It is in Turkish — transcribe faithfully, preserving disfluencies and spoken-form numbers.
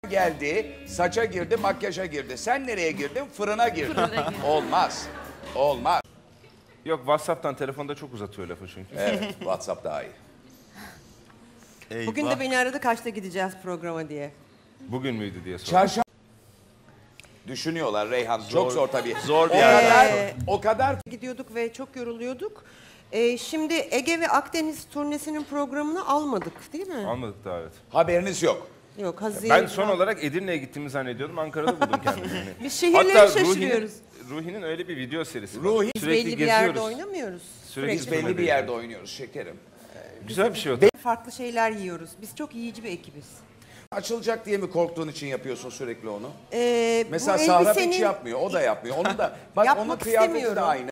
Geldi, saça girdi, makyaja girdi. Sen nereye girdin? Fırına girdin. Fırına girdim. Olmaz. Olmaz. Yok, WhatsApp'tan telefonda çok uzatıyor lafı çünkü. Evet, WhatsApp daha iyi. Eyvah. Bugün de beni aradı kaçta gideceğiz programa diye. Bugün müydü diye sordum. Çarşamba düşünüyorlar Reyhan. Çok zor tabii. Zor bir o yer. kadar, Ee, o kadar Gidiyorduk ve çok yoruluyorduk. Ee, şimdi Ege ve Akdeniz turnesinin programını almadık değil mi? Almadık da evet. haberiniz yok. Yok, Haziran. Ben son olarak Edirne'ye gittiğimi zannediyordum. Ankara'da buldum kendimi. Biz şehirleri şaşırıyoruz. Ruhi'nin, Ruhi'nin öyle bir video serisi var. Ruhi- Biz Sürekli belli bir yerde geziyoruz. oynamıyoruz. Sürekli Biz belli bir yerde oynuyoruz şekerim. Güzel bir şey o. Farklı şeyler yiyoruz. Biz çok yiyici bir ekibiz. Açılacak diye mi korktuğun için yapıyorsun sürekli onu? Ee, Mesela bu Sahrap hiç elbisenin- yapmıyor, o da yapmıyor. Onu da bak Yapmak onun kıyafeti de istemiyorum. aynı.